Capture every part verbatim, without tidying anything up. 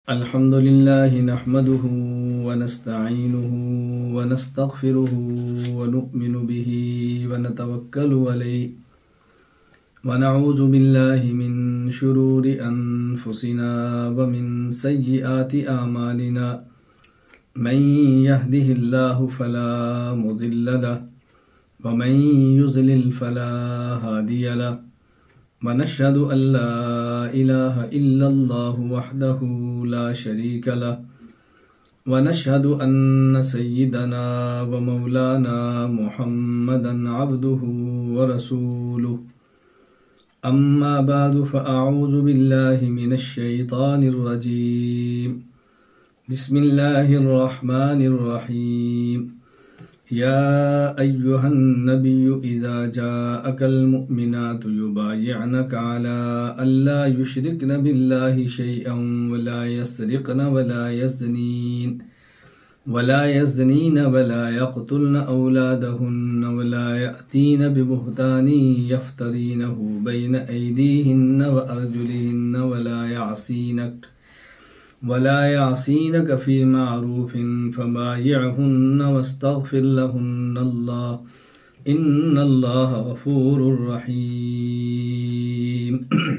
अल्हम्दुलिल्लाहि नहमदुहु व नस्तईनुहु व नस्तगफिरुहु व नु'मिनु बिही व नतवक्कलु अलैहि व नऊज़ु बिल्लाहि मिन शुरूरि अनफुसिना व मिन सय्यिआति आमालिना मन यहदिहिल्लाहु फला मुदिल्ल लहु व मन युज़लिल फला हादिय लहु व नशहदु अल्ला इलाहा इल्लल्लाहु वहदहु ला शरीका लहु व नशहदु अन्न सय्यिदना व मौलाना मुहम्मदन अब्दुहु व रसूलुहु अम्मा बअदु फ़अऊज़ु बिल्लाहि मिनश शैतानिर रजीम बिस्मिल्लाहिर रहमानिर रहीम या अय्युहन नबिय्यु इज़ा जाअकल मुमिनातु युबायिअनका अला अल्ला युश्रिकन बिल्लाहि शैअन वला यसरिक़न वला यज़नीन वला यज़नीन वला यक़्तुलन औलादहुन्न वला यअतीन बिबुहतानि यफ्तरीनहु बैन ऐदीहिन्न व अर्जुलिहिन्न वला यअसीनक वला यासीनक फ़ी मारूफ़िन फ़बायिअहुन्न वस्तग़फ़िर लहुन्नल्लाह इन्नल्लाह गफ़ूरुर रहीम।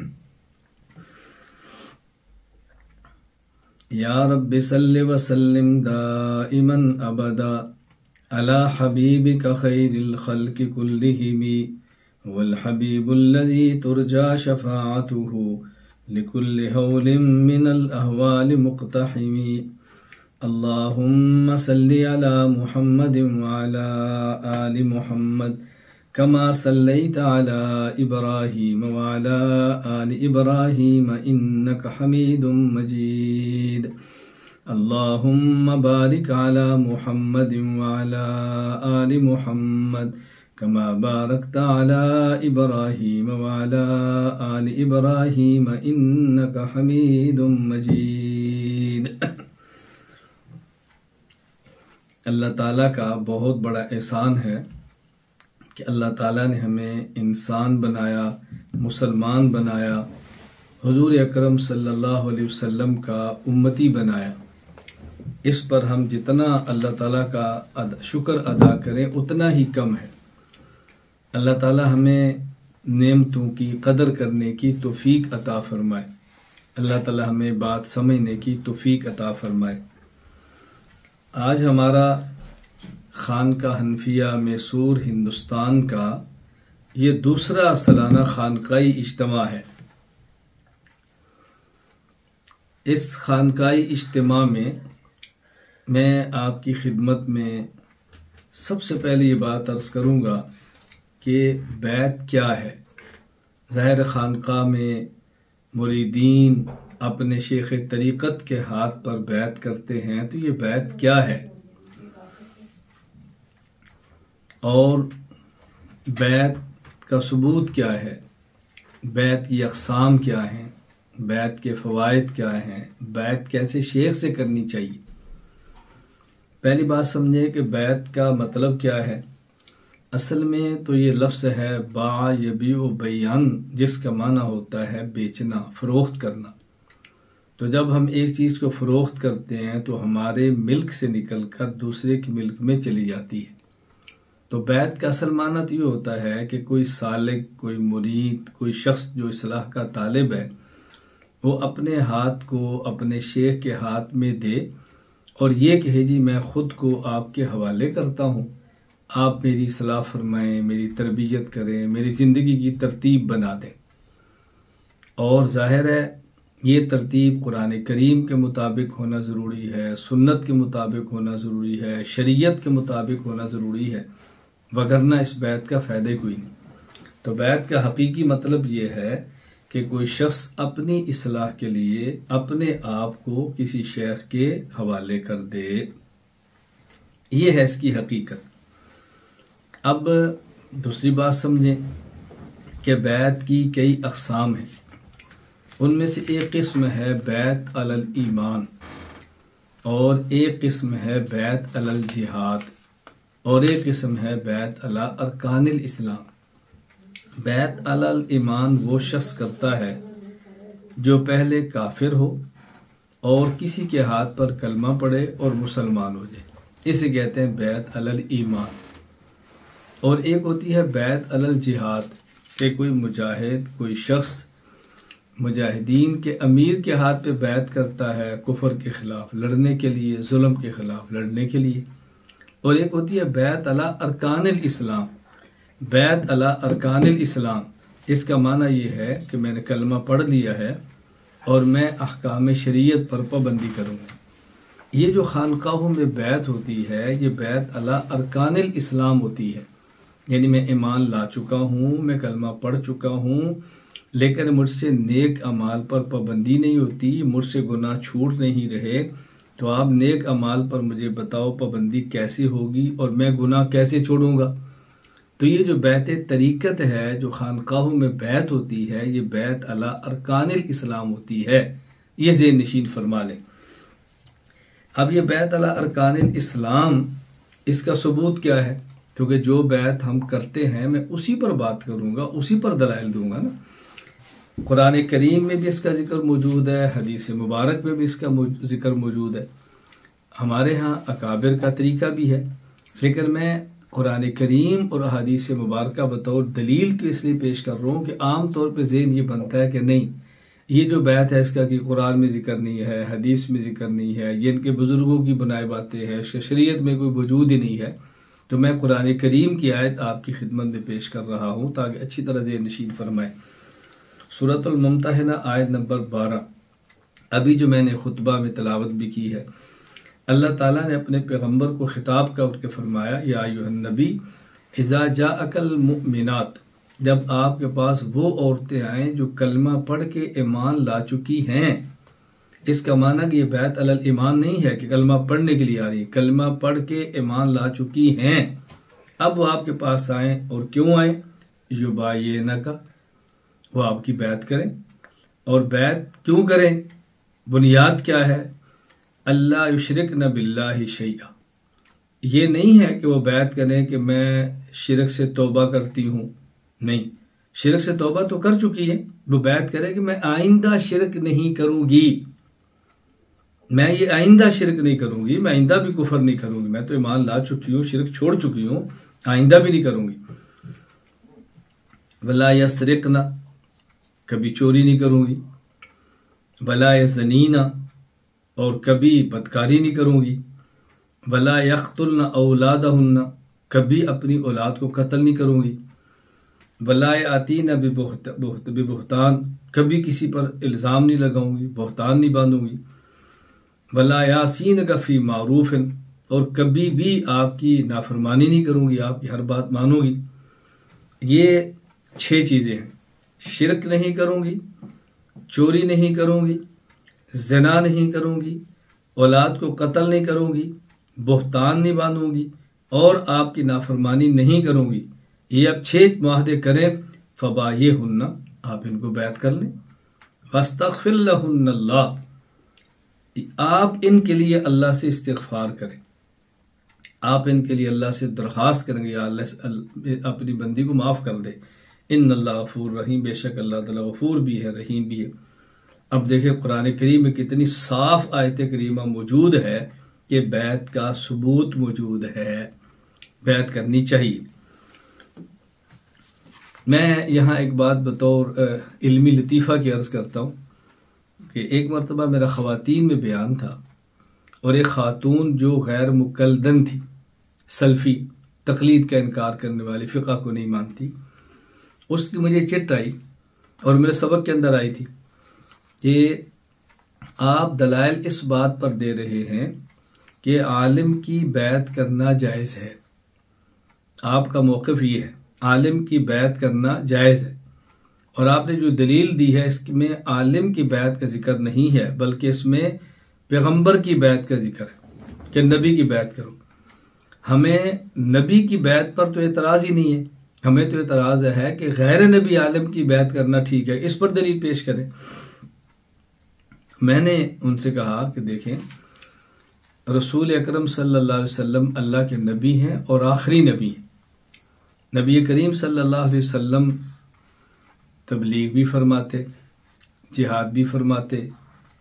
या रब्बि सल्लि व सल्लिम दाइमन अबदा अला हबीबिका खैरिल खल्क़ि कुल्लिहिम वल हबीबुल्लज़ी तुरजा शफ़ाअतुहु लिकुल्लि हौलिम मिनल अहवालि मुक़्तहिमी। अल्लाहुम्मा सल्लि अला मुहम्मदिन व अला आलि मुहम्मद कमा सल्लैता अला इब्राहीम व अला आलि इब्राहीम इन्नका हमीदुम मजीद। अल्लाहुम्मा बारिक अला मुहम्मदिन व अला आलि मुहम्मद कमा बारकता अला इब्राहीम व अला आलि इब्राहीम इन्नका हमीदुम मजीद। अल्लाह ताला का बहुत बड़ा एहसान है कि अल्लाह ताला ने हमें इंसान बनाया, मुसलमान बनाया, हुजूर अकरम सल्लल्लाहु अलैहि वसल्लम का उम्मती बनाया। इस पर हम जितना अल्लाह ताला का अदा, शुक्र अदा करें उतना ही कम है। अल्लाह ताला हमें नेमतों की कदर करने की तौफीक अता फरमाए। अल्लाह ताला हमें बात समझने की तौफीक अता फरमाए। आज हमारा खानका हनफिया मैसूर हिंदुस्तान का ये दूसरा सालाना खानकाई इज्तिमा है। इस खानकाई इज्तिमा में मैं आपकी खिदमत में सबसे पहले ये बात अर्ज़ करूँगा कि बैत क्या है। ज़ाहिर खानका में मुरीदीन अपने शेख तरीक़त के हाथ पर बैत करते हैं, तो ये बैत क्या है और बैत का सबूत क्या है, बैत की अक़साम क्या हैं, बैत के फ़वाइद क्या हैं, बैत कैसे शेख से करनी चाहिए। पहली बात समझे कि बैत का मतलब क्या है। असल में तो ये लफ्ज़ है बा यबीउ बयान, जिसका माना होता है बेचना, फ़रोख्त करना। तो जब हम एक चीज़ को फ़रोख्त करते हैं तो हमारे मिल्क से निकल कर दूसरे की मिल्क में चली जाती है। तो बैत का असल माना तो ये होता है कि कोई सालिक, कोई मुरीद, कोई शख्स जो इस्लाह का तालिब है, वो अपने हाथ को अपने शेख के हाथ में दे और ये कहे जी मैं ख़ुद को आपके हवाले करता हूँ, आप मेरी सलाह फरमाएं, मेरी तरबियत करें, मेरी ज़िंदगी की तरतीब बना दें। और ज़ाहिर है ये तरतीब कुरान करीम के मुताबिक होना ज़रूरी है, सुन्नत के मुताबिक होना ज़रूरी है, शरीयत के मुताबिक होना ज़रूरी है, वगरना इस बैत का फ़ायदा कोई नहीं। तो बैत का हकीकी मतलब ये है कि कोई शख्स अपनी इस्लाह के लिए अपने आप को किसी शेख के हवाले कर दे, ये है इसकी हकीकत। अब दूसरी बात समझें कि बैत की कई अक़साम हैं। उनमें से एक किस्म है बैत अलल ईमान और एक किस्म है बैत अलल जिहाद और एक किस्म है बैत अला अरकानिल इस्लाम। बैत अलल ईमान वो शख्स करता है जो पहले काफिर हो और किसी के हाथ पर कलमा पड़े और मुसलमान हो जाए, इसे कहते हैं बैत अलल ईमान। और एक होती है बैत अलल जिहाद, कि कोई मुजाहिद, कोई शख्स मुजाहिदीन के अमीर के हाथ पे बैत करता है कुफर के ख़िलाफ़ लड़ने के लिए, जुल्म के ख़िलाफ़ लड़ने के लिए। और एक होती है बैत अला अरकानिल इस्लाम। बैत अला अरकानिल इस्लाम, इसका माना ये है कि मैंने कलमा पढ़ लिया है और मैं अहकाम शरीयत पर पाबंदी करूँगा। ये जो खानकाहों में बैत होती है, ये बैत अला अरकानिल इस्लाम होती है, यानी मैं ईमान ला चुका हूँ, मैं कलमा पढ़ चुका हूँ, लेकिन मुझसे नेक अमाल पर पाबंदी नहीं होती, मुझसे गुनाह छूट नहीं रहे। तो आप नेक अमाल पर मुझे बताओ पाबंदी कैसे होगी और मैं गुनाह कैसे छोड़ूंगा। तो ये जो बैत तरीक़त है, जो खानकाहों में बैत होती है, ये बैत अला अरकानिल इस्लाम होती है। ये ज़ेहन नशीन फरमा लें। अब ये बैत अला अरकानिल इस्लाम, इसका सबूत क्या है? क्योंकि जो बैत हम करते हैं मैं उसी पर बात करूंगा, उसी पर दलाइल दूंगा ना। कुरान करीम में भी इसका जिक्र मौजूद है, हदीस मुबारक में भी इसका जिक्र मौजूद है, हमारे यहाँ अकाबिर का तरीका भी है। लेकिन मैं कुरान करीम और हदीस मुबारक बतौर दलील क्यों इसलिए पेश कर रहा हूँ कि आम तौर पर ज़हन ये बनता है कि नहीं, ये जो बैत है इसका कि कुरान में जिक्र नहीं है, हदीस में जिक्र नहीं है, ये इनके बुजुर्गों की बनाई बातें हैं, इसके शरीयत में कोई वजूद ही नहीं है। तो मैं कुरान करीम की आयत आपकी खिदमत में पेश कर रहा हूँ ताकि अच्छी तरह ज़हन नशीन फरमाए। सूरतुल मुम्तहिना आयत नंबर बारह, अभी जो मैंने खुतबा में तलावत भी की है, अल्लाह ताला ने अपने पैगम्बर को खिताब करके फरमाया, या अय्युहन नबी इज़ा जाअकल मुमिनात, जब आपके पास वो औरतें आएँ जो कलमा पढ़ के ईमान ला चुकी हैं। इसका माना कि ये बैत अलल ईमान नहीं है कि कलमा पढ़ने के लिए आ रही, कलमा पढ़ के ईमान ला चुकी हैं। अब वो आपके पास आए, और क्यों आए? युबायिनका, वो आपकी बैत करें। और बैत क्यों करें? बुनियाद क्या है? अल्लाह युशरिकन बिल्लाहि शैआ। ये नहीं है कि वो बैत करें कि मैं शिरक से तौबा करती हूँ, नहीं, शिरक से तौबा तो कर चुकी है। वो बैत करे कि मैं आइंदा शिरक नहीं करूँगी, मैं ये आइंदा शिरक नहीं करूँगी, मैं आइंदा भी कुफर नहीं करूँगी, मैं तो ईमान ला चुकी हूँ, शिरक छोड़ चुकी हूँ, आइंदा भी नहीं करूँगी। वला यसरिकना, कभी चोरी नहीं करूँगी। वला यज़नीना, और कभी बदकारी नहीं करूँगी। वला यक़्तुलना औलादहुन्ना, कभी अपनी औलाद को कत्ल नहीं करूँगी। वला यातीना बिबुहतान, कभी किसी पर इल्ज़ाम नहीं लगाऊंगी, बहतान नहीं बांधूंगी। वला यासीन का फी मारूफिन, और कभी भी आपकी नाफरमानी नहीं करूँगी, आपकी हर बात मानूंगी। ये छह चीज़ें हैं। शिरक नहीं करूँगी, चोरी नहीं करूँगी, ज़िना नहीं करूँगी, औलाद को कत्ल नहीं करूँगी, बहतान नहीं बांधूंगी, और आपकी नाफरमानी नहीं करूँगी। ये अब छह मुआहदे करें, फ़बाय्यहुन्ना, आप इनको बैत कर लें। वस्तग़फ़िर लहुन्नल्लाह, आप इनके लिए अल्लाह से इस्तिग़फ़ार करें, आप इनके लिए अल्लाह से दरख्वास्त करेंगे, या अल्लाह अपनी बंदी को माफ़ कर दे। इन्नल्लाह गफ़ूर रहीम, बेशक अल्लाह ताला गफ़ूर भी है, रहीम भी है। अब देखिए कुरान करीम में कितनी साफ आयत करीमा मौजूद है कि बैत का सबूत मौजूद है, बैत करनी चाहिए। मैं यहाँ एक बात बतौर इल्मी लतीफ़ा की अर्ज़ करता हूँ कि एक मरतबा मेरा ख़वातीन में बयान था, और एक ख़ातून जो गैर मुकल्दन थी, सल्फ़ी, तक़लीद का इनकार करने वाली, फ़िक़्ह को नहीं मानती, उसकी मुझे चिट आई और मेरे सबक के अंदर आई थी कि आप दलाइल इस बात पर दे रहे हैं कि आलिम की बैत करना जायज़ है। आपका मौक़िफ़ ये है, आलिम की बैत करना जायज़ है, और आपने जो दलील दी है इसमें आलिम की बैत का जिक्र नहीं है, बल्कि इसमें पैगंबर की बैत का जिक्र है कि नबी की बैत करो। हमें नबी की बैत पर तो एतराज़ ही नहीं है, हमें तो एतराज़ है कि गैर नबी आलिम की बैत करना ठीक है, इस पर दलील पेश करें। मैंने उनसे कहा कि देखें, रसूल अकरम सल्लल्लाहु अलैहि वसल्लम अल्लाह के नबी हैं और आखिरी नबी हैं। नबी करीम सल्लल्लाहु अलैहि वसल्लम तबलीग भी फरमाते, जिहाद भी फरमाते,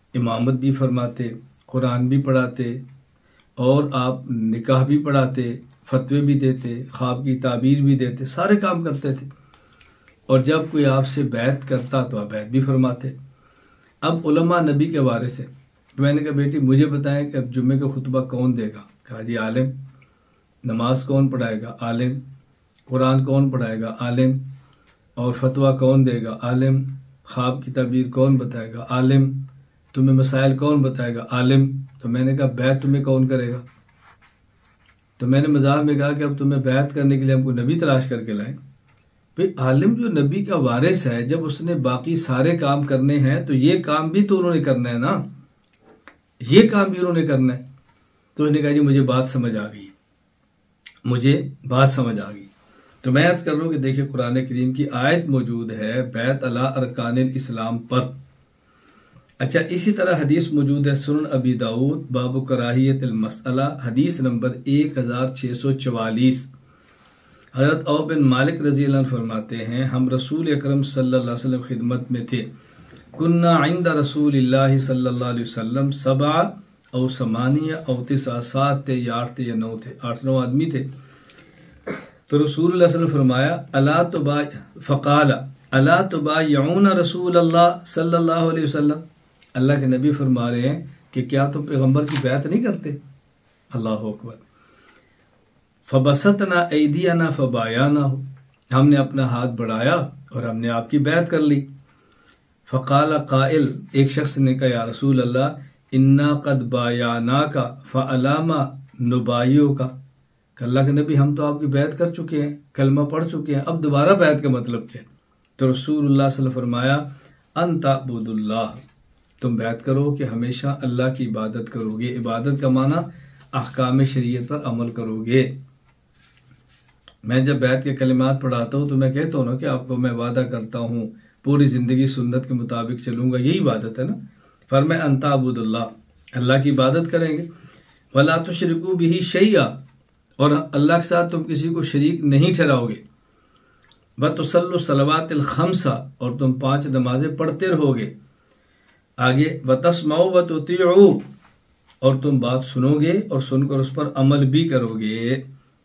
इमामत भी फरमाते, कुरान भी पढ़ाते और आप निकाह भी पढ़ाते, फतवे भी देते, ख्वाब की ताबीर भी देते, सारे काम करते थे। और जब कोई आपसे बैत करता तो आप बैत भी फरमाते। अब उलमा नबी के बारे से मैंने कहा बेटी मुझे बताएं कि अब जुम्मे का खुतबा कौन देगा? कहा जी आलिम। नमाज कौन पढ़ाएगा? आलिम। कुरान कौन पढ़ाएगा? आलिम। और फतवा कौन देगा? आलिम। ख्वाब की ताबीर कौन बताएगा? आलिम। तुम्हें मसाइल कौन बताएगा? आलिम। तो मैंने कहा बैत तुम्हें कौन करेगा? तो मैंने मजाक में कहा कि अब तुम्हें बैत करने के लिए हमको नबी तलाश करके लाएं। भाई आलिम जो नबी का वारिस है, जब उसने बाकी सारे काम करने हैं तो ये काम भी तो उन्होंने करना है ना, ये काम भी उन्होंने करना है। तो उसने कहा जी मुझे बात समझ आ गई, मुझे बात समझ आ गई। तो मैं अर्ज कर रहा हूँ कि देखिए कुरान करीम की आयत मौजूद है बैत अला अरकानिल इस्लाम पर। अच्छा, इसी तरह हदीस मौजूद है सुनन अबी दाऊद बाबू कराहियत अल मसअला, हदीस नंबर एक हजार छः सौ चवालीस। हज़रत औफ बिन मालिक रज़ी अल्लाह अन्हु फरमाते हैं हम रसूल अकरम सल्लल्लाहु अलैहि वसल्लम खिदमत में थे। कुन्ना इंदा रसूलिल्लाहि सल्लल्लाहु अलैहि वसल्लम सबा और समानिया और तिसा, सात थे या आठ थे या नौ थे, आठ नौ आदमी थे। तो रसूल सल्लल्लाहु अलैहि वसल्लम फरमाया अला तुबा फ़क़ाला अला तुबायऊना रसूल अल्लाह सल्लल्लाहु अलैहि वसल्लम, अल्लाह के नबी फरमा रहे हैं कि क्या तुम पैगम्बर की बैत नहीं करते? अल्लाह अकबर। फबसतना ऐदियाना फबायाना हो, हमने अपना हाथ बढ़ाया और हमने आपकी बैत कर ली। फ़क़ाला क़ाइल, एक शख्स ने कहा या रसूल अल्लाह इन्ना क़द बायाना का फ़अलामा नुबाइयो का, अल्लाह के नबी हम तो आपकी बैत कर चुके हैं, कलमा पढ़ चुके हैं, अब दोबारा बैत का मतलब क्या? तो रसूलुल्लाह सल्लल्लाहु अलैहि वसल्लम फरमाया अंता बुदुल्लाह, तुम बैत करो कि हमेशा अल्लाह की इबादत करोगे। इबादत का माना अहकाम शरीयत पर अमल करोगे। मैं जब बैत के कलिमात पढ़ाता हूँ तो मैं कहता हूँ ना कि आपको मैं वादा करता हूँ पूरी ज़िंदगी सुन्नत के मुताबिक चलूँगा, यही इबादत है ना। फरमाए अंता अबुदुल्लाह, अल्लाह की इबादत करेंगे। वला तुशरिकू बिही शैया, और अल्लाह के साथ तुम किसी को शरीक नहीं ठहराओगे। व तुसल्लु सलवातिल खम्सा, और तुम पाँच नमाजें पढ़ते रहोगे। आगे व तस्माउ व तुतीउ, और तुम बात सुनोगे और सुनकर उस पर अमल भी करोगे।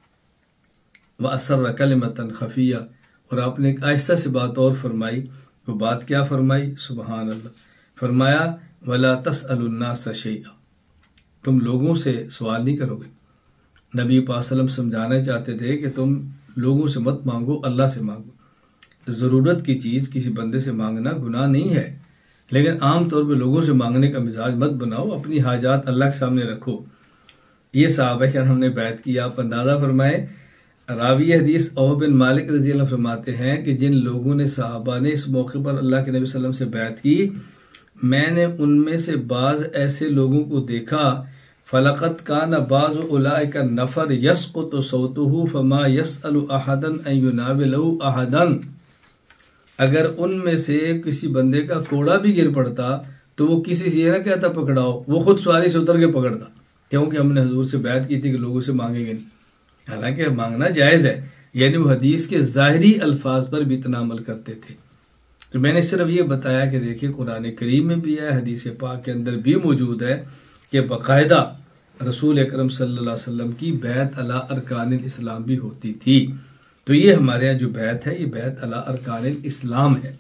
व असर्र कलिमतन खफिया, और आपने एक आहिस्ता से बात और फरमाई। वो बात क्या फरमाई? सुबहान अल्लाह। फरमाया वला तसअलुन्नास शैआ, तुम लोगों से सवाल नहीं करोगे। नबी पाक सल्लल्लाहु अलैहि वसल्लम समझाना चाहते थे कि तुम लोगों से मत मांगो, अल्लाह से मांगो। ज़रूरत की चीज़ किसी बंदे से मांगना गुनाह नहीं है, लेकिन आम तौर पे लोगों से मांगने का मिजाज मत बनाओ, अपनी हाजात अल्लाह के सामने रखो। ये सहाबा के हमने बैत किया। आप अंदाज़ा फरमाए, रावी हदीस औफ बिन मालिक रज़ी अल्लाह अन्हु फरमाते हैं कि जिन लोगों ने सहाबा ने इस मौके पर अल्लाह के नबी सल्लल्लाहु अलैहि वसल्लम से बैत की, मैंने उनमें से बाज़ ऐसे लोगों को देखा फलकत कान बाज़ उलाइका नफर यसक़ुतु सौतुहु फमा यसअलु अहदन अन युनाविलहु अहदन, अगर उनमें से किसी बंदे का कोड़ा भी गिर पड़ता तो वो किसी से ये ना कहता पकड़ाओ, वो खुद सवारी से उतर के पकड़ता, क्योंकि हमने हजूर से बैत की थी कि लोगों से मांगेंगे नहीं। हालांकि मांगना जायज़ है, यानी वो हदीस के ज़ाहिरी अल्फाज पर भी इतना अमल करते थे। तो मैंने सिर्फ ये बताया कि देखिए कुरान करीम में भी है, हदीस पाक के अंदर भी मौजूद है कि बाकायदा रसूल अकरम सल्लल्लाहु अलैहि वसल्लम की बैत अला अरकानिल इस्लाम भी होती थी। तो ये हमारे यहाँ जो बैत है ये बैत अला अरकानिल इस्लाम है।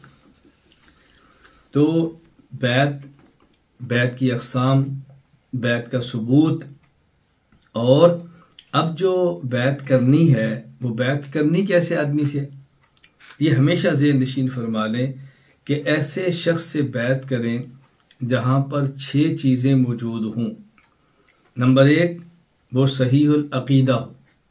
तो बैत, बैत की अक़साम, बैत का सबूत, और अब जो बैत करनी है वो बैत करनी कैसे आदमी से, ये हमेशा ज़हन नशीन फरमा लें कि ऐसे शख्स से बैत करें जहाँ पर छः चीज़ें मौजूद हों। नंबर एक, वो सहीहुल अक़ीदा हो।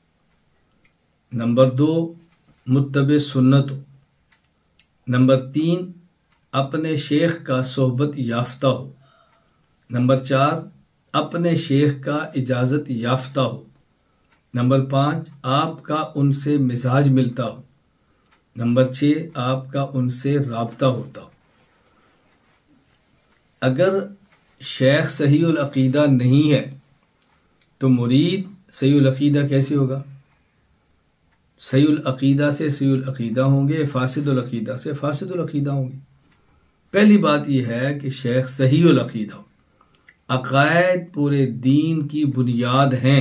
नंबर दो, मुत्तबे सुन्नत हो। नंबर तीन, अपने शेख का सोहबत याफ्ता हो। नंबर चार, अपने शेख का इजाज़त याफ्ता हो। नंबर पाँच, आपका उनसे मिजाज मिलता हो। नंबर छः, आपका उनसे राब्ता होता हो। अगर शेख सहीउल अक़ीदा नहीं है तो मुरीद सहीउल अक़ीदा कैसे होगा? सहीउल अक़ीदा से सहीउल अक़ीदा होंगे, फासिदुल अक़ीदा से फासिदुल अक़ीदा होंगे। पहली बात यह है कि शेख सहीउल अकीदा हो। अकायद पूरे दीन की बुनियाद हैं।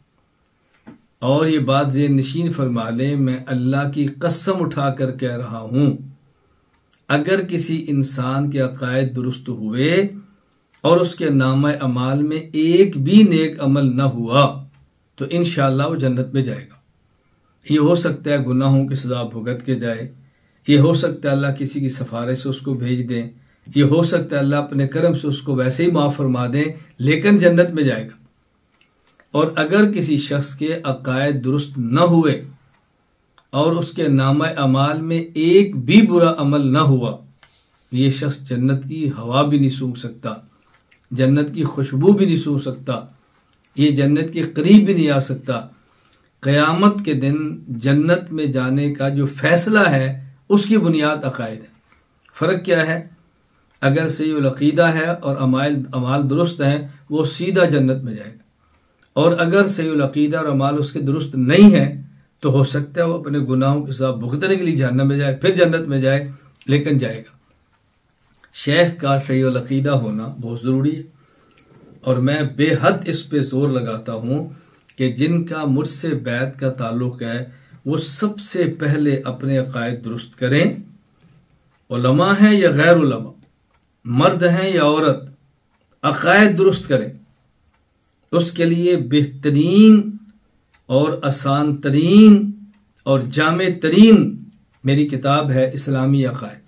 और ये बात ज़ेहन नशीन फरमा लें, मैं अल्लाह की कसम उठा कर कह रहा हूं, अगर किसी इंसान के अकायद दुरुस्त हुए और उसके नामा अमाल में एक भी नेक अमल न हुआ तो इंशाअल्लाह वो जन्नत में जाएगा। ये हो सकता है गुनाहों की सजा भुगत के जाए, ये हो सकता है अल्लाह किसी की सिफारिश से उसको भेज दें, ये हो सकता है अल्लाह अपने करम से उसको वैसे ही माफ़ फरमा दें, लेकिन जन्नत में जाएगा। और अगर किसी शख्स के अकायद दुरुस्त न हुए और उसके नामा अमाल में एक भी बुरा अमल न हुआ, ये शख्स जन्नत की हवा भी नहीं सूंघ सकता, जन्नत की खुशबू भी नहीं सूंघ सकता, ये जन्नत के करीब भी नहीं आ सकता। क़यामत के दिन जन्नत में जाने का जो फैसला है उसकी बुनियाद अकायद है। फ़र्क क्या है? अगर सहीउल अक़ीदा है और अमाल अमाल दुरुस्त हैं, वो सीधा जन्नत में जाएगा। और अगर सहीउल अक़ीदा और अमाल उसके दुरुस्त नहीं है तो हो सकता है वो अपने गुनाहों के साथ भुगतने के लिए जहन्नम में जाए, फिर जन्नत में जाए, लेकिन जाएगा। शेख का सहीउल अक़ीदा होना बहुत ज़रूरी है। और मैं बेहद इस पे जोर लगाता हूँ कि जिनका मुझसे बैत का ताल्लुक़ है वो सबसे पहले अपने अकायद दुरुस्त करें। उलमा हैं या गैर उलमा, मर्द हैं या औरत, अकायद दुरुस्त करें। उसके लिए बेहतरीन और आसान तरीन और जामे तरीन मेरी किताब है इस्लामी अकायद।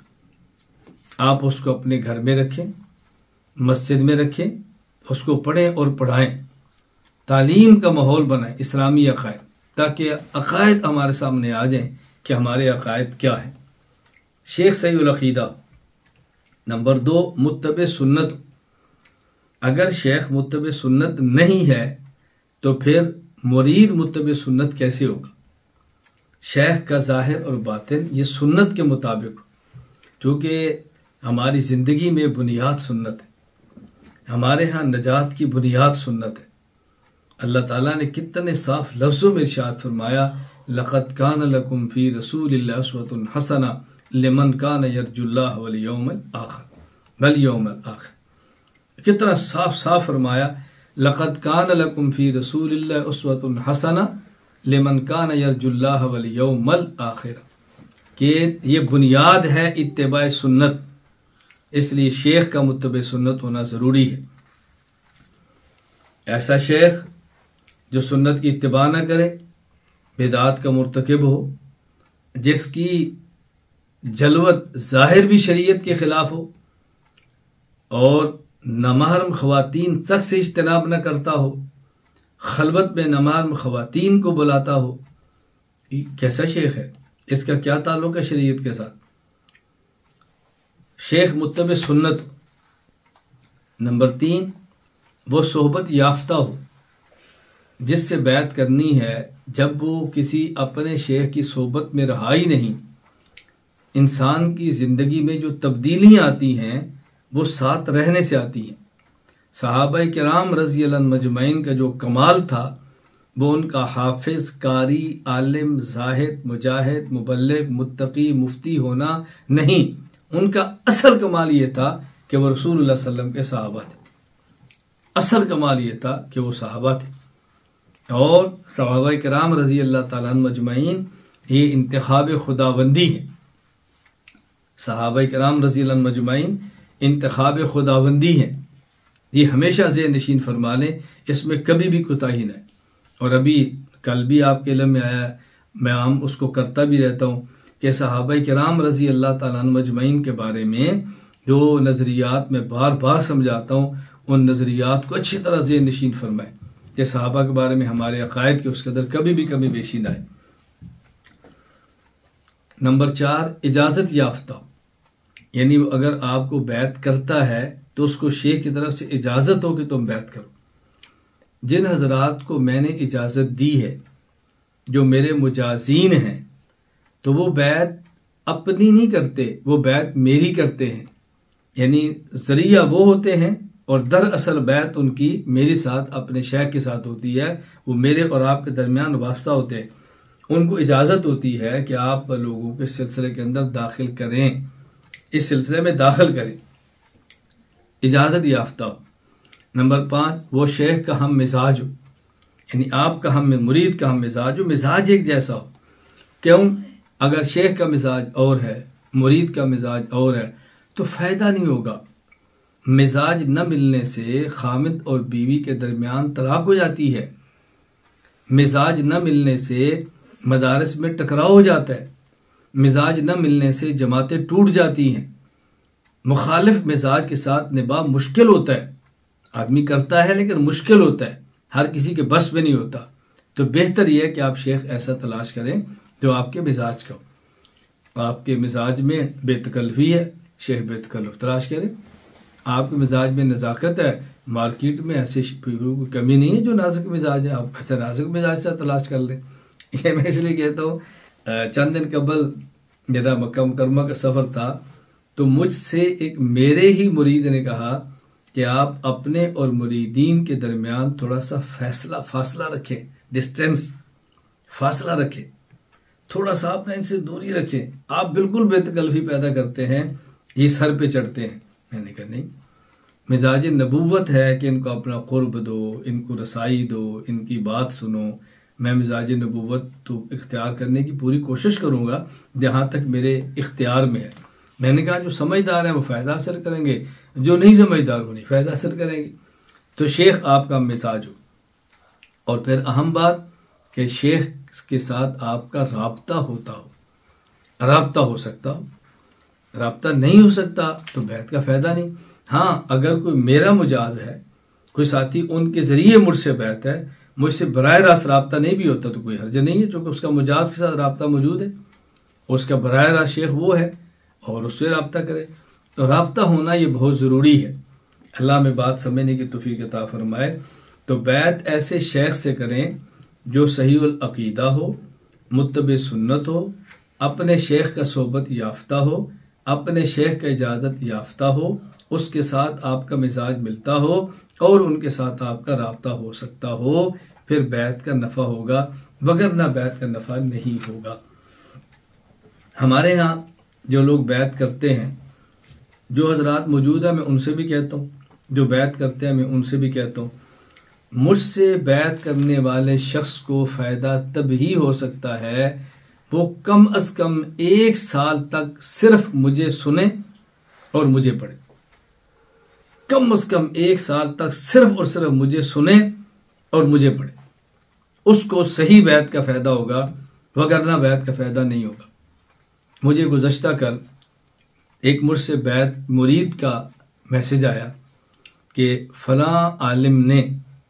आप उसको अपने घर में रखें, मस्जिद में रखें, उसको पढ़ें और पढ़ाएं, तालीम का माहौल बनाएं इस्लामी अकायद, ताकि अकायद हमारे सामने आ जाएं कि हमारे अकायद क्या है। शेख सहीउल अक़ीदा। नंबर दो, मुत्तबे सुन्नत। अगर शेख मुत्तबे सुन्नत नहीं है तो फिर मुरीद मुत्तबे सुन्नत कैसे होगा? शेख का ज़ाहिर और बातिन ये सुन्नत के मुताबिक हो, क्योंकि हमारी ज़िंदगी में बुनियाद सुन्नत है, हमारे यहाँ नजात की बुनियाद सुन्नत है। अल्लाह ताला ने कितने साफ लफ्ज़ों में इरशाद फरमाया, लक़द कान लकुम फ़ी रसूलिल्लाहि उस्वतुन हसना लिमन कान यरजुल्लाह वल यौमल आखिर वल यौमल आखिर। कितना साफ साफ फरमाया, लक़द कान लकुम फ़ी रसूलिल्लाहि उस्वतुन हसना लिमन कान यरजुल्लाह वल यौमल आखिर, कि ये बुनियाद है इत्तिबाए सुन्नत। इसलिए शेख का मुत्तबे सुन्नत होना ज़रूरी है। ऐसा शेख जो सुन्नत की इत्तिबा न करे, बिदात का मुर्तकिब हो, जिसकी जलवत ज़ाहिर भी शरीयत के ख़िलाफ़ हो और नमहरम ख़वातीन तक से इज्तनाब न करता हो, खलवत में नमहरम ख़वातीन को बुलाता हो, कैसा शेख है? इसका क्या ताल्लुक़ है शरीयत के साथ? शेख मुत्तबे सुन्नत। नंबर तीन, वो सोहबत याफ्ता हो, जिससे बैत करनी है जब वो किसी अपने शेख की सोहबत में रहा ही नहीं। इंसान की ज़िंदगी में जो तब्दीलियाँ आती हैं वो साथ रहने से आती हैं। सहाबा किराम रज़ी अल्लाह मजमईन का जो कमाल था वो उनका हाफिज़, कारी, आलिम, ज़ाहिद, मुजाहिद, मुबल्लिग, मुत्तकी, मुफ्ती होना नहीं, उनका असल कमाल ये था कि वो रसूलुल्लाह सल्लल्लाहु अलैहि वसल्लम के सहाबा थे। असल कमाल ये था कि वो सहाबा थे। और सहाबा किराम रज़ी अल्लाह ताला अन्हुम अजमईन ये इंतखाब खुदाबंदी है। सहाबा किराम रज़ी अल्लाह अन्हुम अजमईन इंतखाब खुदाबंदी है। ये हमेशा ज़ेहन नशीन फरमा लें, इसमें कभी भी कोताही नहीं। और अभी कल भी आपके इल्म में आया, मैं आम उसको करता भी रहता हूँ कि सहाबा किराम रज़ी अल्लाह ताला अन्हुम अजमईन के बारे में जो नज़रियात में बार बार समझाता हूँ, उन नज़रियात को अच्छी तरह ज़ेहन नशीन फरमाए कि सहाबा के बारे में हमारे अकायद के उसके अंदर कभी भी कमी बेशी ना आए। नंबर चार, इजाज़त याफ्ता, यानी अगर आपको बैत करता है तो उसको शेख की तरफ से इजाज़त हो कि तुम बैत करो। जिन हजरात को मैंने इजाज़त दी है, जो मेरे मुजाजीन हैं, तो वो बैत अपनी नहीं करते, वो बैत मेरी करते हैं। यानी ज़रिया वो होते हैं और दरअसल बैत उनकी मेरे साथ, अपने शेख के साथ होती है। वो मेरे और आपके दरमियान वास्ता होते हैं। उनको इजाज़त होती है कि आप लोगों के सिलसिले के अंदर दाखिल करें, इस सिलसिले में दाखिल करें, इजाज़त याफ्ता हो। नंबर पाँच, वो शेख का हम मिजाज हो, यानी आपका हम मुरीद का हम मिजाज हो, मिजाज एक जैसा हो। क्यों? अगर शेख का मिजाज और है, मुरीद का मिजाज और है, तो फ़ायदा नहीं होगा। मिजाज न मिलने से खामिद और बीवी के दरमियान तलाक हो जाती है। मिजाज न मिलने से मदारस में टकराव हो जाता है। मिजाज न मिलने से जमातें टूट जाती हैं। मुखालिफ मिजाज के साथ निभा मुश्किल होता है। आदमी करता है लेकिन मुश्किल होता है, हर किसी के बस में नहीं होता। तो बेहतर यह है कि आप शेख ऐसा तलाश करें जो आपके मिजाज का हो। आपके मिजाज में बेतकल्फी है, शेख बेतकल्फ तलाश करें। आपके मिजाज में नज़ाकत है, मार्केट में ऐसे कोई कमी नहीं है जो नाजुक मिजाज है, आप ऐसा नाजुक मिजाज से तलाश कर लें। ये मैं इसलिए कहता हूँ, चंद दिन कबल मेरा मक्का मुकरमा का सफ़र था, तो मुझसे एक मेरे ही मुरीद ने कहा कि आप अपने और मुरीदीन के दरमियान थोड़ा सा फैसला फासला रखें, डिस्टेंस फासला रखें, थोड़ा सा अपने इनसे दूरी रखें। आप बिल्कुल बेतकल्फी पैदा करते हैं, ये सर पे चढ़ते हैं। मैंने कहा नहीं, मिजाज नबूवत है कि इनको अपना कुर्ब दो, इनको रसाई दो, इनकी बात सुनो। मैं मिजाज नबूवत तो इख्तियार करने की पूरी कोशिश करूँगा जहाँ तक मेरे इख्तियार में है। मैंने कहा जो समझदार है वो फ़ायदा हासिल करेंगे, जो नहीं समझदार वो नहीं फ़ायदा हासिल करेंगे। तो शेख आपका मिजाज हो। और फिर अहम बात कि शेख के साथ आपका राब्ता होता हो, राब्ता हो सकता हो। राब्ता नहीं हो सकता तो बैत का फ़ायदा नहीं। हाँ, अगर कोई मेरा मुजाज है, कोई साथी उनके ज़रिए मुझसे बैत है, मुझसे बराह रास्त राब्ता नहीं भी होता तो कोई हर्ज नहीं है, चूँकि उसका मुजाज के साथ राब्ता मौजूद है, उसका बराह रास्त शेख वो है और उससे राब्ता करे। तो राब्ता होना ये बहुत ज़रूरी है। अल्लाह में बात समझने की तौफीक अता फरमाए। तो बैत ऐसे शेख से करें जो सहीउल अकीदा हो, मुत्तबे सुन्नत हो, अपने शेख का सोबत याफ्ता हो, अपने शेख का इजाज़त याफ्ता हो, उसके साथ आपका मिजाज मिलता हो और उनके साथ आपका राब्ता हो सकता हो, फिर बैत का नफ़ा होगा, वगरना बैत का नफ़ा नहीं होगा। हमारे यहाँ जो लोग बैत करते हैं, जो हजरात मौजूद है, मैं उनसे भी कहता हूँ, जो बैत करते हैं मैं उनसे भी कहता हूँ, मुझसे बैत करने वाले शख्स को फ़ायदा तब ही हो सकता है वो कम अज़ कम एक साल तक सिर्फ मुझे सुने और मुझे पढ़े। कम अज़ कम एक साल तक सिर्फ और सिर्फ मुझे सुने और मुझे पढ़े, उसको सही बैत का फ़ायदा होगा, वगरना बैत का फ़ायदा नहीं होगा। मुझे गुज़श्ता कल एक मुझसे बैत मुरीद का मैसेज आया कि फ़लाँ आलिम ने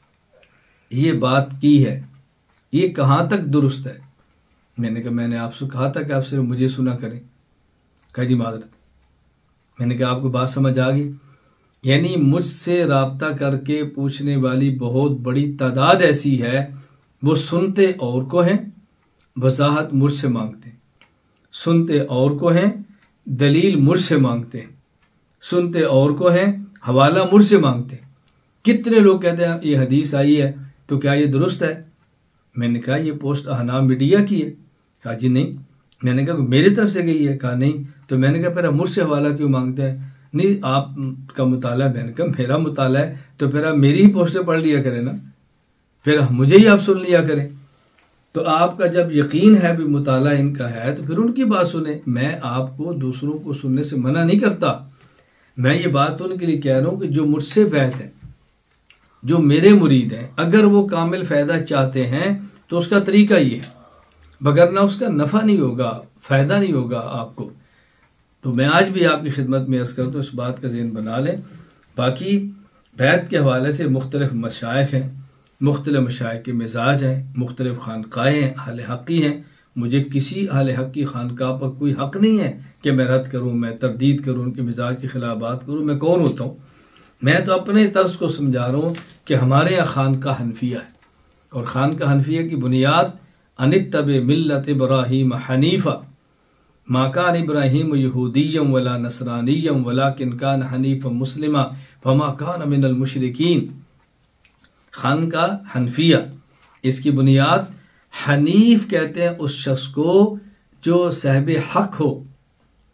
ये बात की है, ये कहाँ तक दुरुस्त है। मैंने कहा मैंने आपसे कहा था कि आप सिर्फ मुझे सुना करें। कहा जी मादरत। मैंने कहा आपको बात समझ आ गई। यानी मुझसे राब्ता करके पूछने वाली बहुत बड़ी तादाद ऐसी है, वो सुनते और को हैं, वजाहत मुझसे मांगते हैं, सुनते और को हैं, दलील मुझसे मांगते हैं, सुनते और को हैं, हवाला मुझसे मांगते हैं। कितने लोग कहते हैं ये हदीस आई है तो क्या ये दुरुस्त है। मैंने कहा ये पोस्ट अहनाम मीडिया की है। कहा जी नहीं। मैंने कहा मेरी तरफ से गई है। कहा नहीं। तो मैंने कहा फिर आप मुझसे हवाला क्यों मांगते हैं। नहीं आपका मुताला है। मैंने कहा मेरा मुताला है तो फिर आप मेरी ही पोस्टें पढ़ लिया करें ना, फिर मुझे ही आप सुन लिया करें। तो आपका जब यकीन है भी मुताला इनका है तो फिर उनकी बात सुने। मैं आपको दूसरों को सुनने से मना नहीं करता। मैं ये बात उनके लिए कह रहा हूँ कि जो मुझसे बैत है, जो मेरे मुरीद हैं, अगर वो कामिल फ़ायदा चाहते हैं तो उसका तरीका ये है, वगरना उसका नफ़ा नहीं होगा, फ़ायदा नहीं होगा आपको। तो मैं आज भी आपकी खिदमत में अर्ज़ करता हूँ, इस बात का ज़हन बना लें। बाकी बैत के हवाले से मुख्तलिफ मशाइख हैं, मुख्तलिफ मशाइख के मिजाज हैं, मुख्तलिफ खानकाएँ हैं, अहले हक़ी हैं। मुझे किसी अहले हक़ की खानका पर कोई हक़ नहीं है कि मैं रद्द करूँ, मैं तरदीद करूँ, उनके मिजाज के खिलाफ बात करूँ। मैं कौन होता हूँ। मैं तो अपने तर्ज को समझा रहा हूँ कि हमारे यहाँ खानका हनफिया है और खानका हनफिया की बुनियाद अनित्तबे मिल्लत इब्राहीम हनीफ़ा मा कान इब्राहीम यहूदिय्यम वला नसरानिय्यम वलाकिन कान हनीफ़ा मुस्लिमा फमा कान मिनल मुशरिकीन। खानका हनफिया, इसकी बुनियाद हनीफ कहते हैं उस शख्स को जो साहिब हक हो,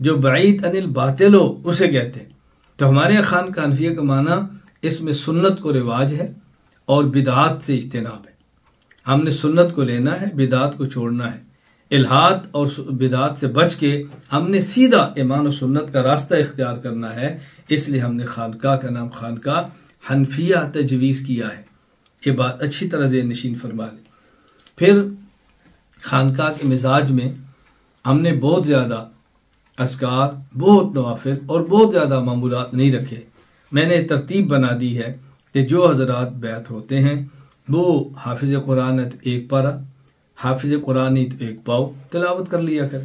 जो बईद अनिल बातिल हो उसे कहते हैं। तो हमारे यहाँ खानका हनफिया का माना इसमें सुन्नत को रिवाज है और बिदात से इज्तिनाब है। हमने सुन्नत को लेना है, बिदात को छोड़ना है। इल्हाद और बिदात से बच के हमने सीधा ईमान और सुन्नत का रास्ता इख्तियार करना है। इसलिए हमने खानका का नाम खानका हनफिया तजवीज़ किया है। ये बात अच्छी तरह से नशीन फरमा लें। फिर खानका के मिजाज में हमने बहुत ज़्यादा अस्कार, बहुत नवाफिल और बहुत ज़्यादा मामूलात नहीं रखे। मैंने तरतीब बना दी है कि जो हजरात बैत होते हैं वो हाफिज़ कुरान है तो एक पारा, हाफिज़ कुरान ही तो एक पाव तिलावत कर लिया करें,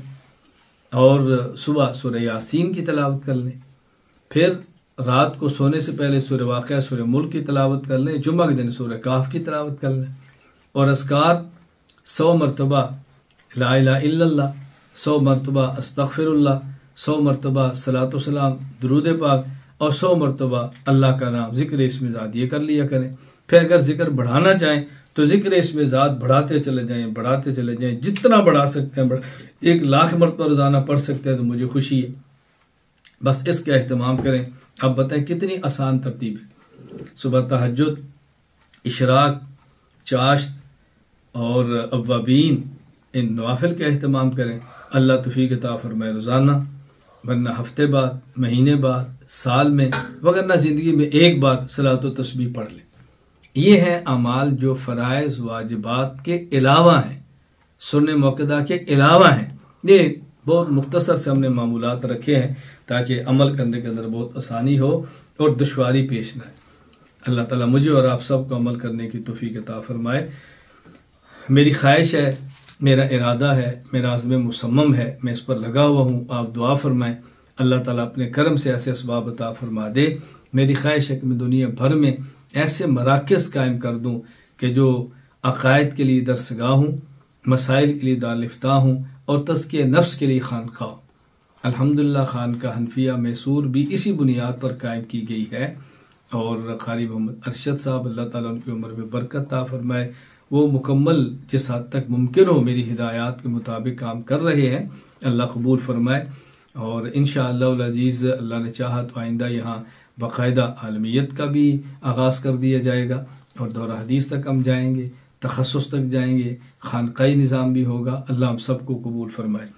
और सुबह सूरह यासीन की तिलावत कर लें। फिर रात को सोने से पहले सूरह वाक़िया, सूरह मुल्क की तिलावत कर लें। जुम्मा के दिन सूरह काफ की तिलावत कर लें। और अस्कार सौ मरतबा ला इलाहा इल्लल्लाह, सौ मरतबा अस्तग़फिरुल्लाह, सौ मरतबा सलातो सलाम दुरूद पाक और सौ मरतबा अल्लाह का नाम ज़िक्र इसमें ज़ात ये कर लिया करें। फिर अगर जिक्र बढ़ाना चाहें तो ज़िक्र इसमें ज़ात बढ़ाते चले जाएं, बढ़ाते चले जाएं, जितना बढ़ा सकते हैं। एक लाख मरतबा रोज़ाना पढ़ सकते हैं तो मुझे खुशी है। बस इसका अहतमाम करें। अब बताएं कितनी आसान तरतीब है। सुबह तहज्जुद, इशराक, चाश्त और अव्वाबीन, इन नवाफिल का अहतमाम करें। अल्लाह तौफीक अता फरमाए रोज़ाना, वरना हफ्ते बाद, महीने बाद, साल में, वगरना ज़िंदगी में एक बार सलात व तस्बीह पढ़ लें। ये हैं अमाल जो फ़राइज़ वाजिबात के अलावा हैं, सुन्ने मुअक्कदा के अलावा हैं। ये बहुत मुख्तसर से हमने मामूलात रखे हैं ताकि अमल करने के अंदर बहुत आसानी हो और दुश्वारी पेश न आए। अल्लाह ताला मुझे और आप सबको अमल करने की तौफीक अता फरमाए। मेरी ख्वाहिश है, मेरा इरादा है, मेरा आज़्म मुसम्मम है, मैं इस पर लगा हुआ हूँ। आप दुआ फरमाएं अल्लाह ताला अपने करम से ऐसे असबाब अता फरमा दे। मेरी ख्वाहिश है कि मैं दुनिया भर में ऐसे मराकज़ कायम कर दूँ कि जो अक़ायद के लिए दरसगाह हूँ, मसाइल के लिए दारिफ्ता हूँ और तज़किया नफ्स के लिए खानखा। अल्हम्दुलिल्लाह खानका हनफिया मैसूर भी इसी बुनियाद पर कायम की गई है। और क़ारी मोहम्मद अरशद साहब, अल्लाह ताला उनकी उम्र में बरकत अता फरमाए, वो मुकम्मल जिस हद तक मुमकिन हो मेरी हिदायत के मुताबिक काम कर रहे हैं। अल्लाह कबूल फरमाए। और इंशाअल्लाह अज़ीज़ अल्लाह ने चाहा तो आइंदा यहाँ बाकायदा आलमियत का भी आगाज़ कर दिया जाएगा और दौरा हदीस तक हम जाएंगे, तखस्सुस तक जाएंगे, खानकाई निज़ाम भी होगा। अल्लाह हम सबको कबूल फरमाए।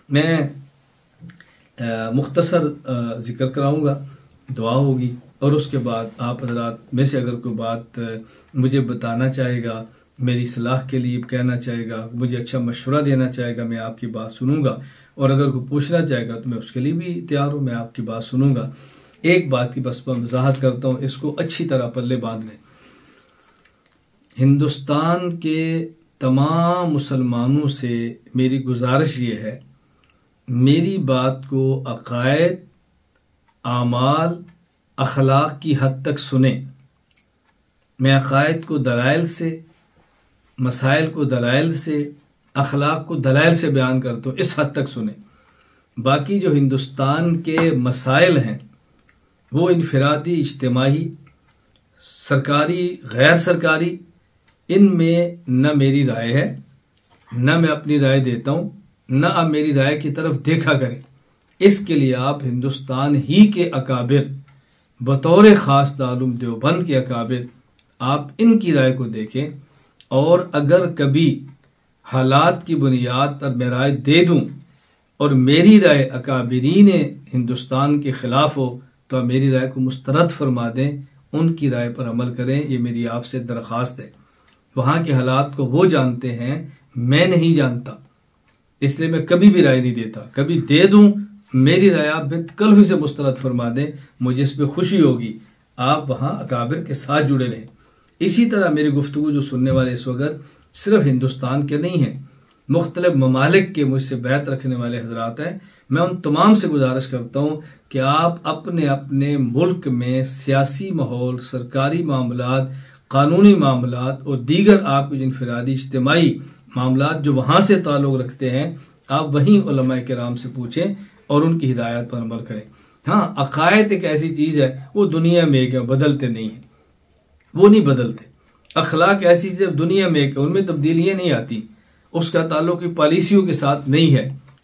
मैं मुख्तसर ज़िक्र कराऊँगा, दुआ होगी और उसके बाद आप हज़रात में से अगर कोई बात मुझे बताना चाहेगा, मेरी सलाह के लिए कहना चाहेगा, मुझे अच्छा मशवरा देना चाहेगा, मैं आपकी बात सुनूंगा। और अगर कोई पूछना चाहेगा तो मैं उसके लिए भी तैयार हूँ, मैं आपकी बात सुनूंगा। एक बात की बस मैं वजाहत करता हूँ, इसको अच्छी तरह पल्ले बांध लें। हिंदुस्तान के तमाम मुसलमानों से मेरी गुजारिश ये है, मेरी बात को अक़ायद, आमाल, अखलाक की हद तक सुने। मैं अक़ायद को दलाइल से, मसाइल को दलाइल से, अखलाक को दलाइल से बयान करता हूँ, इस हद तक सुने। बाकी जो हिंदुस्तान के मसाइल हैं वो इनफरादी, इज्तिमाही, सरकारी, गैर सरकारी, इनमें न मेरी राय है, न मैं अपनी राय देता हूँ, न आप मेरी राय की तरफ देखा करें। इसके लिए आप हिंदुस्तान ही के अकाबिर, बतौर ख़ास दारुल देवबंद के अकाबिर, आप इनकी राय को देखें। और अगर कभी हालात की बुनियाद पर मैं राय दे दूं और मेरी राय अकाबिरीन हिंदुस्तान के ख़िलाफ़ हो तो आप मेरी राय को मुस्तरद फरमा दें, उनकी राय पर अमल करें। ये मेरी आपसे दरख्वास्त है। वहाँ के हालात को वो जानते हैं, मैं नहीं जानता, इसलिए मैं कभी भी राय नहीं देता। कभी दे दूं, मेरी राय आप बेतकल्फ़ी से मुस्तरद फरमा दें, मुझे इस पर खुशी होगी। आप वहाँ अकाबिर के साथ जुड़े रहें। इसी तरह मेरी गुफ्तगू जो सुनने वाले इस वक्त सिर्फ हिंदुस्तान के नहीं हैं, मुख्तलिफ ममालिक के मुझसे बैत रखने वाले हजरात हैं, मैं उन तमाम से गुजारिश करता हूँ कि आप अपने अपने मुल्क में सियासी माहौल, सरकारी मामलात, कानूनी मामलात और दीगर आपके जो इनफरादी इज्तिमाई मामलात जो वहाँ से ताल्लुक़ रखते हैं, आप वहीं उलमाए किराम से पूछें और उनकी हिदायत पर अमल करें। हाँ, अक़ायद एक ऐसी चीज़ है वो दुनिया में एक बदलते नहीं हैं, वो नहीं बदलते। अखलाक ऐसी चीज़ दुनिया में एक, उनमें तब्दीलियाँ नहीं आती, उसका ताल्लुक़ पॉलिसियों के साथ नहीं है।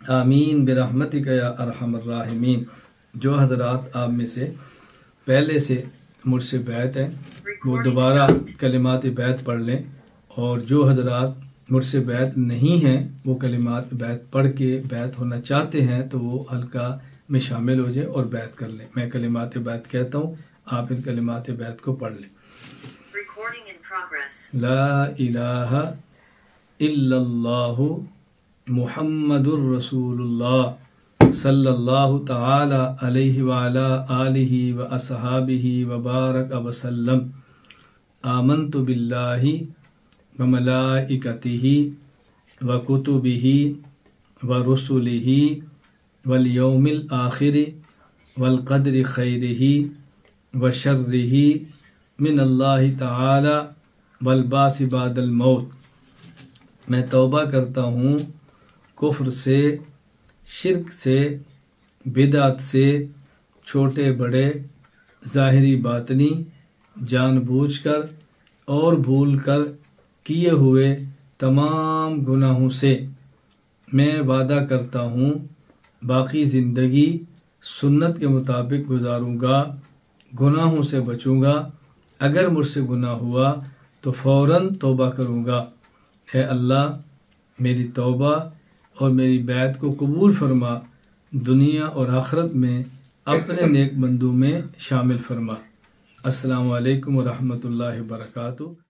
आमीन बिरहमतिका या अरहमर राहिमीन। जो हजरात आप में से पहले से मुझसे बैत है वो दोबारा कलिमात बैत पढ़ लें, और जो हजरात मुझसे बैत नहीं हैं वो कलिमात बैत पढ़ के बैत होना चाहते हैं तो वो हल्का में शामिल हो जाए और बैत कर लें। मैं कलिमात बैत कहता हूँ, आप इन कलिमात बैत को पढ़ लें। ला इलाहा इल्लल्लाहु मुहम्मदुर रसूलुल्लाह सल्लल्लाहु तआला अलैहि व अला आलिहि व अस्हाबिहि व बारक वसल्लम। आमन्तु बिल्लाहि व मलाइकतिहि व कुतुबिहि व रुसुलिहि वल यौमिल आखिरि वल क़द्रि खैरिहि व शर्रिहि मिनल्लाहि तआला वल बासी बादल मौत। मैं तौबा करता हूँ कुफ्र से, शिर्क से, बिदात से, छोटे बड़े, ज़ाहिरी बातनी, जानबूझकर और भूल कर किए हुए तमाम गुनाहों से। मैं वादा करता हूँ बाकी ज़िंदगी सुन्नत के मुताबिक गुजारूँगा, गुनाहों से बचूँगा। अगर मुझसे गुनाह हुआ तो फ़ौरन तौबा करूँगा। है अल्लाह मेरी तौबा और मेरी बैत को कबूल फरमा, दुनिया और आखिरत में अपने नेक बंदों में शामिल फरमा। अस्सलामु अलैकुम व रहमतुल्लाहि व बरकातुहू।